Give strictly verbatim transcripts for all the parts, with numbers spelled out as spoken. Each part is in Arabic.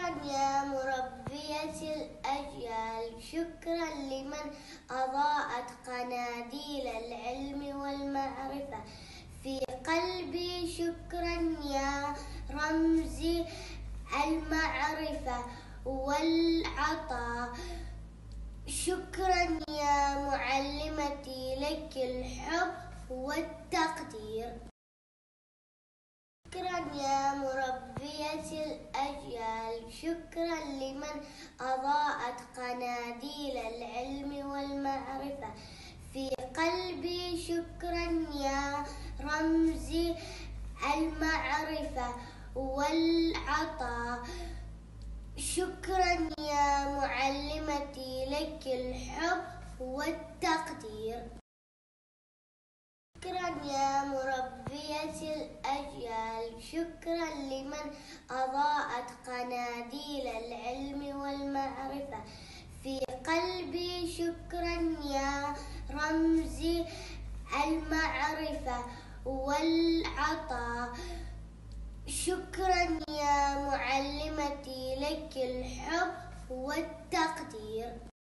شكرا يا مربية الأجيال، شكرا لمن أضاءت قناديل العلم والمعرفة في قلبي، شكرا يا رمز المعرفة والعطاء، شكرا يا معلمتي لك الحب والتقدير. شكرا يا مربية الأجيال، شكرا لمن أضاءت قناديل العلم والمعرفة في قلبي، شكرا يا رمز المعرفة والعطاء، شكرا يا معلمتي لك الحب والتقدير. شكرا يا مربية الأجيال، شكرا لمن أضاءت قناديل العلم والمعرفة في قلبي، شكرا يا رمز المعرفة والعطاء، شكرا يا معلمتي لك الحب والتقدير.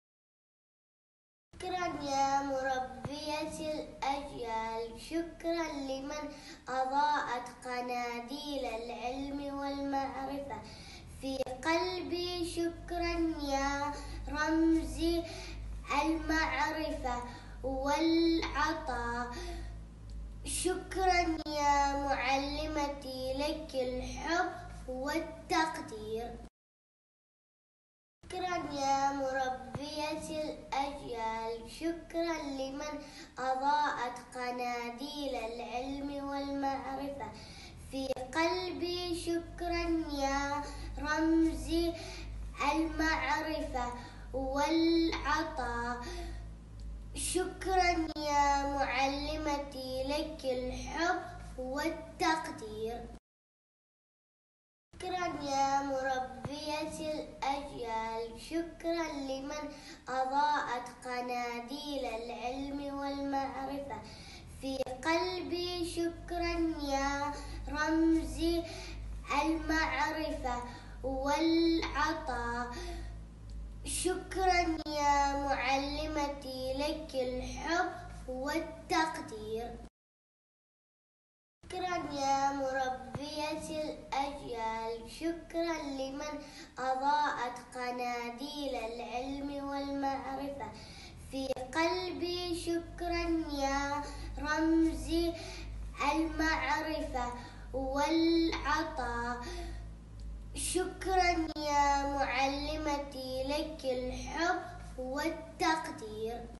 شكرا يا مربية الأجيال، شكرا لمن أضاءت قناديل العلم والمعرفة في قلبي، شكرا يا رمز المعرفة والعطاء، شكرا يا معلمتي لك الحب والتقدير. شكرا يا مربية الأجيال، شكرا لمن أضاءت قناديل العلم والمعرفة في قلبي، شكرا يا رمز المعرفة والعطاء، شكرا يا معلمتي لك الحب والتقدير. شكرا يا مربية الأجيال، شكرا لمن أضاءت قناديل العلم والمعرفة في قلبي، شكرا يا رمز المعرفة والعطاء، شكرا يا معلمتي لك الحب والتقدير. شكرا يا مربية الأجيال، شكرا لمن أضاءت قناديل العلم والمعرفة في قلبي، شكرا يا رمز المعرفة والعطاء، شكرا يا معلمتي لك الحب والتقدير.